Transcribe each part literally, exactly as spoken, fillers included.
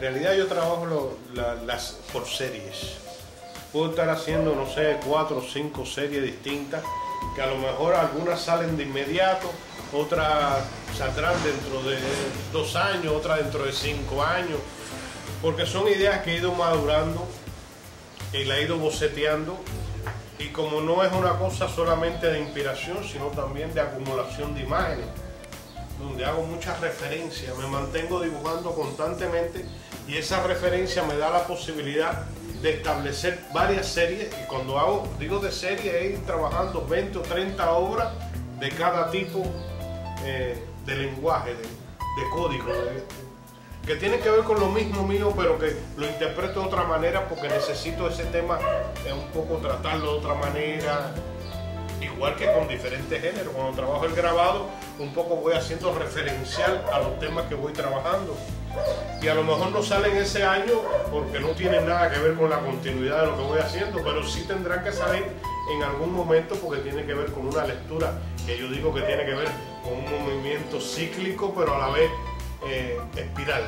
realidad yo trabajo lo, la, las, por series. Puedo estar haciendo, no sé, cuatro o cinco series distintas, que a lo mejor algunas salen de inmediato, otras saldrán dentro de dos años, otras dentro de cinco años, porque son ideas que he ido madurando y la he ido boceteando, y como no es una cosa solamente de inspiración, sino también de acumulación de imágenes, donde hago muchas referencias, me mantengo dibujando constantemente, y esa referencia me da la posibilidad de establecer varias series, y cuando hago, digo de serie, es ir trabajando veinte o treinta obras de cada tipo eh, de lenguaje, de, de código, de, que tiene que ver con lo mismo mío, pero que lo interpreto de otra manera porque necesito ese tema eh, un poco tratarlo de otra manera, igual que con diferentes géneros. Cuando trabajo el grabado, un poco voy haciendo referencial a los temas que voy trabajando. Y a lo mejor no salen ese año porque no tienen nada que ver con la continuidad de lo que voy haciendo, pero sí tendrán que salir en algún momento porque tiene que ver con una lectura que yo digo que tiene que ver con un movimiento cíclico, pero a la vez eh, espiral.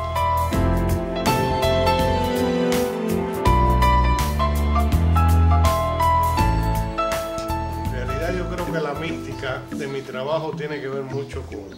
En realidad yo creo que la mística de mi trabajo tiene que ver mucho con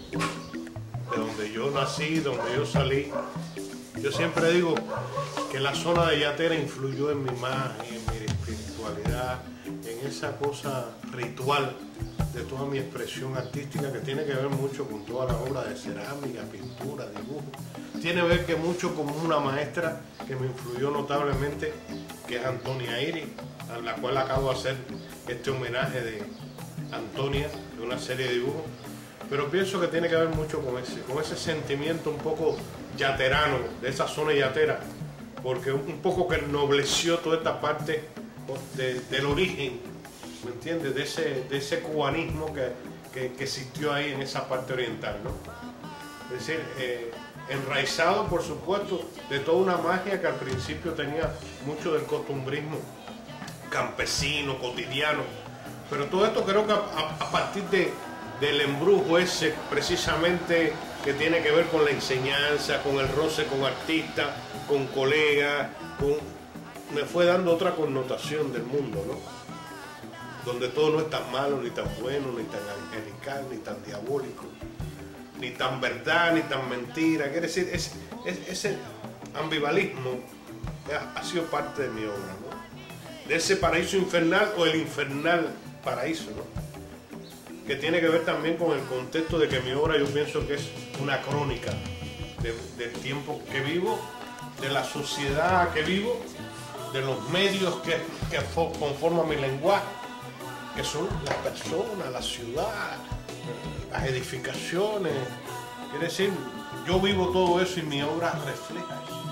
de donde yo nací, donde yo salí. Yo siempre digo que la zona de Yatera influyó en mi imagen, en mi espiritualidad, en esa cosa ritual de toda mi expresión artística, que tiene que ver mucho con toda la obra de cerámica, pintura, dibujo. Tiene que ver que mucho con una maestra que me influyó notablemente, que es Antonia Iri, a la cual acabo de hacer este homenaje de Antonia, de una serie de dibujos. Pero pienso que tiene que ver mucho con ese, con ese sentimiento un poco yaterano, de esa zona yatera, porque un poco que ennobleció toda esta parte de, del origen, ¿me entiendes? De ese, de ese cubanismo que, que, que existió ahí en esa parte oriental, ¿no? Es decir, eh, enraizado, por supuesto, de toda una magia que al principio tenía mucho del costumbrismo campesino, cotidiano, pero todo esto creo que a, a, a partir de del embrujo ese precisamente que tiene que ver con la enseñanza, con el roce con artistas, con colegas, con... me fue dando otra connotación del mundo, ¿no? Donde todo no es tan malo, ni tan bueno, ni tan angelical, ni tan diabólico, ni tan verdad, ni tan mentira. Quiere decir, es, es, ese ambivalismo ha, ha sido parte de mi obra, ¿no? De ese paraíso infernal o el infernal paraíso, ¿no? Que tiene que ver también con el contexto de que mi obra yo pienso que es una crónica de, del tiempo que vivo, de la sociedad que vivo, de los medios que, que conforman mi lenguaje, que son las personas, la ciudad, las edificaciones. Quiere decir, yo vivo todo eso y mi obra refleja eso.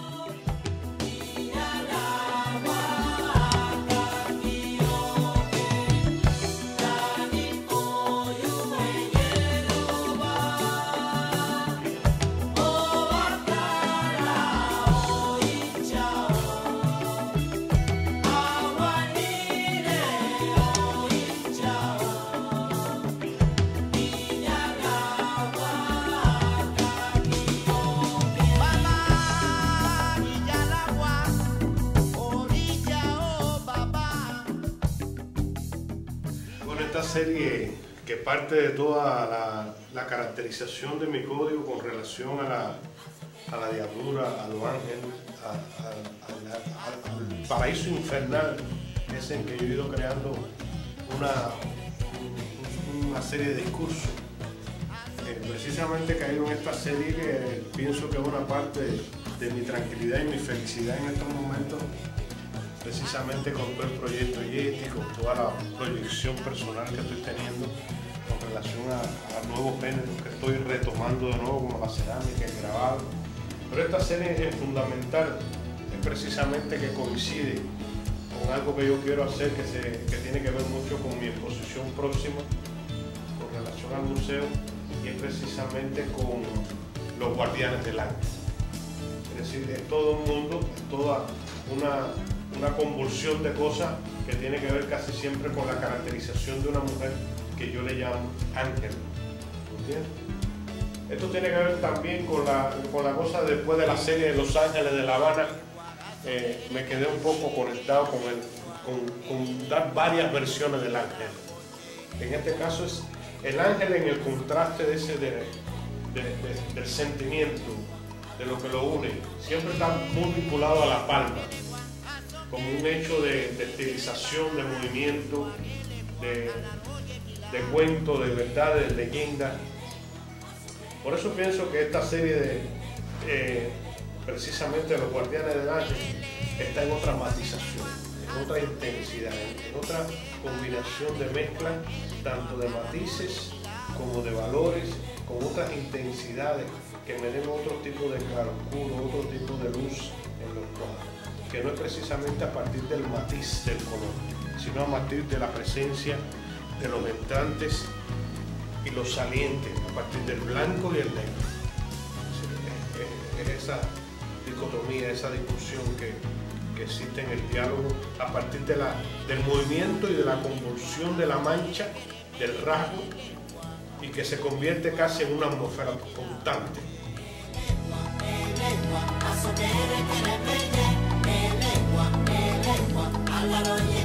Esta serie que parte de toda la, la caracterización de mi código con relación a la, a la diablura, a los ángeles, a, a, a, a, al paraíso infernal, es en que yo he ido creando una, una serie de discursos. Eh, precisamente he caído en esta serie que pienso que es una parte de, de mi tranquilidad y mi felicidad en estos momentos, precisamente con todo el proyecto Yeti, con toda la proyección personal que estoy teniendo con relación a, a nuevos géneros que estoy retomando de nuevo, como la cerámica, el grabado. Pero esta serie es fundamental, es precisamente que coincide con algo que yo quiero hacer, que, se, que tiene que ver mucho con mi exposición próxima con relación al museo, y es precisamente con los guardianes del arte. Es decir, es todo un mundo, es toda una una convulsión de cosas que tiene que ver casi siempre con la caracterización de una mujer que yo le llamo ángel, ¿entiendes? Esto tiene que ver también con la, con la cosa después de la serie de Los Ángeles de La Habana. Eh, me quedé un poco conectado con, el, con, con dar varias versiones del ángel. En este caso es el ángel en el contraste de ese de, de, de, del sentimiento, de lo que lo une. Siempre está muy vinculado a la palma, como un hecho de, de estilización, de movimiento, de, de cuento, de verdad, de leyenda. Por eso pienso que esta serie de eh, precisamente Los Guardianes del Ángel está en otra matización, en otra intensidad, en, en otra combinación de mezcla, tanto de matices como de valores, con otras intensidades que me den otro tipo de claroscuro, otro tipo de luz en los cuadros, que no es precisamente a partir del matiz del color, sino a partir de la presencia de los entrantes y los salientes, a partir del blanco y el negro. Es, es, es esa dicotomía, esa discusión que, que existe en el diálogo a partir de la, del movimiento y de la convulsión de la mancha, del rasgo, y que se convierte casi en una atmósfera constante. A